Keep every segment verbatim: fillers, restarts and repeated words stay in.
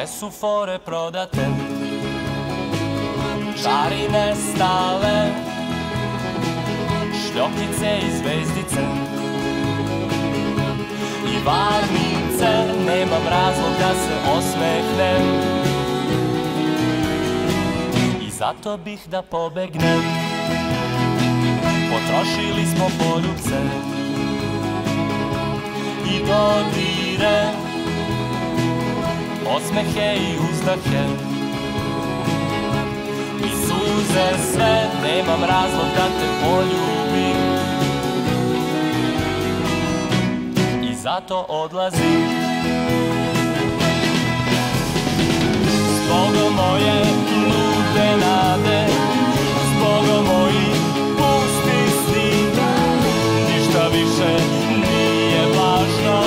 su fore prodate, čari nestale, šljokice i zvezdice i varnice. Nemam razlog da se osmehnem i zato bih da pobegnem. Potrošili smo poljubce i dodire, osmehe i uzdahe i suze sve. Nemam razlog da te poljubim i zato odlazim. Zbogom moje lude nade, zbogom mojih pustih sni, ništa više nije važno.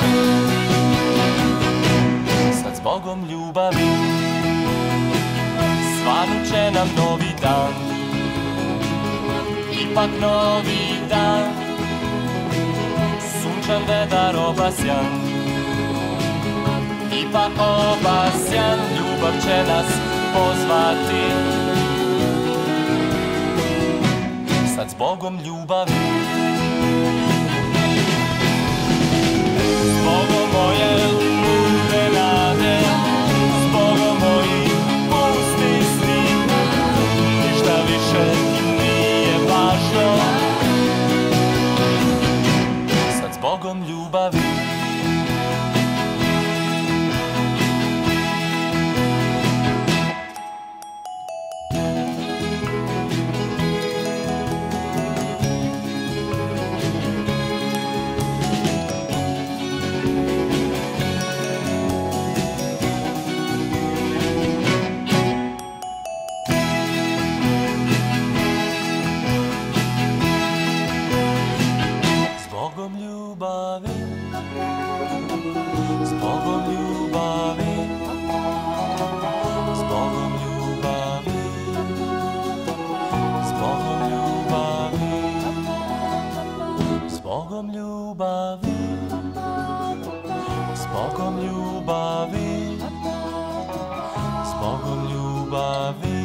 Sad zbogom ljubavi svanut će nam novi dan, ipak novi dan, sunčan vedar obasjan, ipak obasjan, ljubav će nas pozvati. Sad zbogom ljubavi, zbogom moje lude nade, zbogom mojih pustih sni, ništa više nije važno. Sad zbogom ljubavi, zbogom ljubavi, zbogom ljubavi, zbogom ljubavi, zbogom ljubavi, zbogom ljubavi, zbogom ljubavi, zbogom ljubavi.